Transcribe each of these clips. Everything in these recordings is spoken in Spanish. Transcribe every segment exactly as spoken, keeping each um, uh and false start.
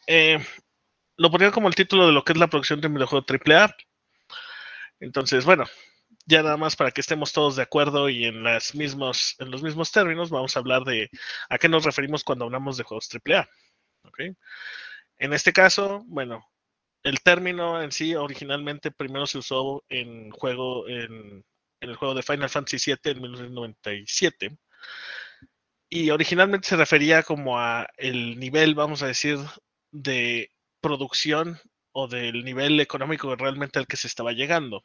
eh, lo ponía como el título de lo que es la producción de un videojuego triple A. Entonces, bueno, ya nada más para que estemos todos de acuerdo y en, las mismos, en los mismos términos, vamos a hablar de a qué nos referimos cuando hablamos de juegos triple A. ¿Okay? En este caso, bueno, el término en sí originalmente primero se usó en juego en, en el juego de Final Fantasy siete en mil novecientos noventa y siete y originalmente se refería como a el nivel, vamos a decir, de producción o del nivel económico realmente al que se estaba llegando.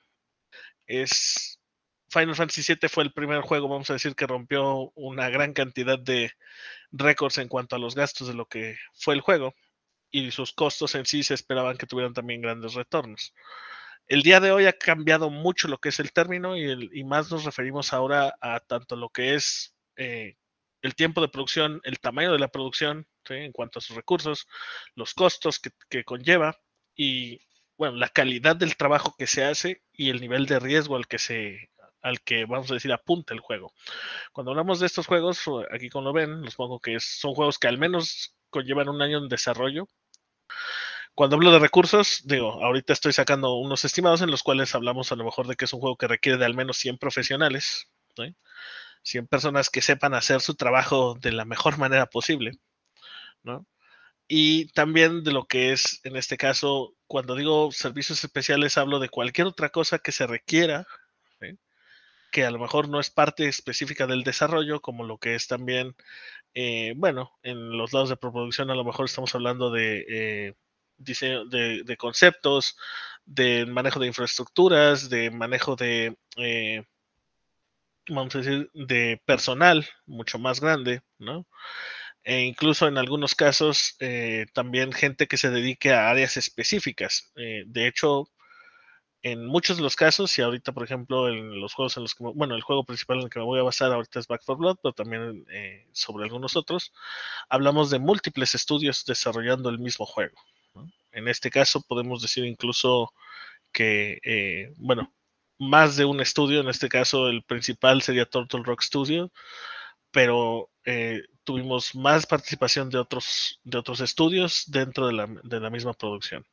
Es Final Fantasy siete fue el primer juego, vamos a decir, que rompió una gran cantidad de récords en cuanto a los gastos de lo que fue el juego y sus costos en sí se esperaban que tuvieran también grandes retornos. El día de hoy ha cambiado mucho lo que es el término y, el, y más nos referimos ahora a tanto lo que es eh, el tiempo de producción, el tamaño de la producción, ¿sí? En cuanto a sus recursos, los costos que, que conlleva y bueno, la calidad del trabajo que se hace y el nivel de riesgo al que se al que vamos a decir apunta el juego. Cuando hablamos de estos juegos, aquí como lo ven, les pongo que son juegos que al menos conllevan un año en desarrollo. Cuando hablo de recursos, digo, ahorita estoy sacando unos estimados en los cuales hablamos a lo mejor de que es un juego que requiere de al menos cien profesionales, ¿sí? cien personas que sepan hacer su trabajo de la mejor manera posible, ¿no? Y también de lo que es, en este caso, cuando digo servicios especiales, hablo de cualquier otra cosa que se requiera, ¿sí? Que a lo mejor no es parte específica del desarrollo, como lo que es también, eh, bueno, en los lados de producción a lo mejor estamos hablando de eh, diseño de, de, conceptos, de manejo de infraestructuras, de manejo de, eh, vamos a decir, de personal mucho más grande, ¿no? E incluso en algunos casos eh, también gente que se dedique a áreas específicas. Eh, de hecho, en muchos de los casos, y ahorita, por ejemplo, en los juegos en los que, bueno, el juego principal en el que me voy a basar ahorita es Back four Blood, pero también eh, sobre algunos otros, hablamos de múltiples estudios desarrollando el mismo juego, ¿no? En este caso podemos decir incluso que, eh, bueno, más de un estudio, en este caso el principal sería Turtle Rock Studio, pero eh, tuvimos más participación de otros, de otros estudios dentro de la, de la misma producción.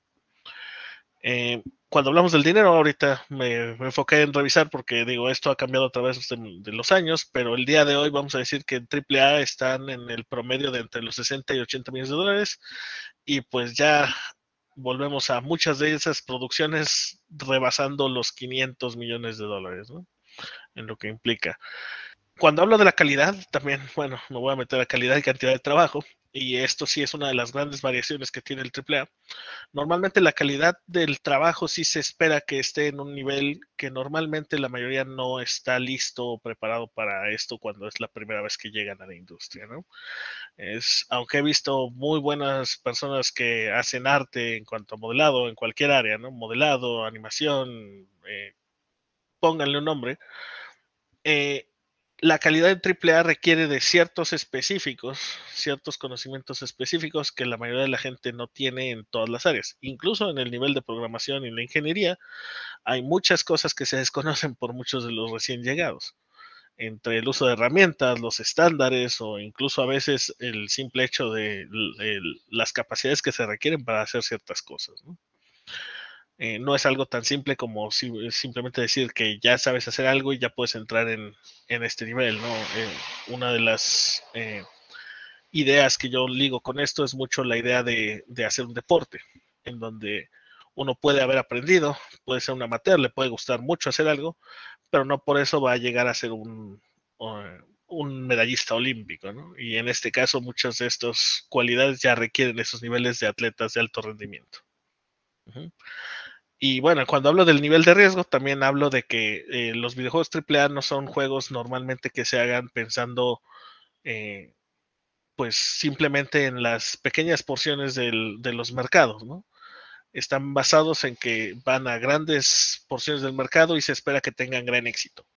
Eh, cuando hablamos del dinero, ahorita me, me, enfoqué en revisar porque digo, esto ha cambiado a través de, de, los años, pero el día de hoy vamos a decir que en triple A están en el promedio de entre los sesenta y ochenta millones de dólares y pues ya volvemos a muchas de esas producciones rebasando los quinientos millones de dólares, ¿no? En lo que implica. Cuando hablo de la calidad, también, bueno, me voy a meter a calidad y cantidad de trabajo, y esto sí es una de las grandes variaciones que tiene el triple A. Normalmente la calidad del trabajo sí se espera que esté en un nivel que normalmente la mayoría no está listo o preparado para esto cuando es la primera vez que llegan a la industria, ¿no? Es, aunque he visto muy buenas personas que hacen arte en cuanto a modelado en cualquier área, ¿no? Modelado, animación, eh, pónganle un nombre. Eh, la calidad de triple A requiere de ciertos específicos, ciertos conocimientos específicos que la mayoría de la gente no tiene en todas las áreas. Incluso en el nivel de programación y la ingeniería, hay muchas cosas que se desconocen por muchos de los recién llegados. Entre el uso de herramientas, los estándares o incluso a veces el simple hecho de, de las capacidades que se requieren para hacer ciertas cosas, ¿no? Eh, no es algo tan simple como si, simplemente decir que ya sabes hacer algo y ya puedes entrar en, en este nivel, ¿no? Eh, una de las eh, ideas que yo ligo con esto es mucho la idea de, de hacer un deporte, en donde uno puede haber aprendido, puede ser un amateur, le puede gustar mucho hacer algo, pero no por eso va a llegar a ser un, uh, un medallista olímpico, ¿no? Y en este caso muchas de estas cualidades ya requieren esos niveles de atletas de alto rendimiento. Uh-huh. Y bueno, cuando hablo del nivel de riesgo, también hablo de que eh, los videojuegos triple A no son juegos normalmente que se hagan pensando eh, pues simplemente en las pequeñas porciones del, de los mercados, ¿no? Están basados en que van a grandes porciones del mercado y se espera que tengan gran éxito.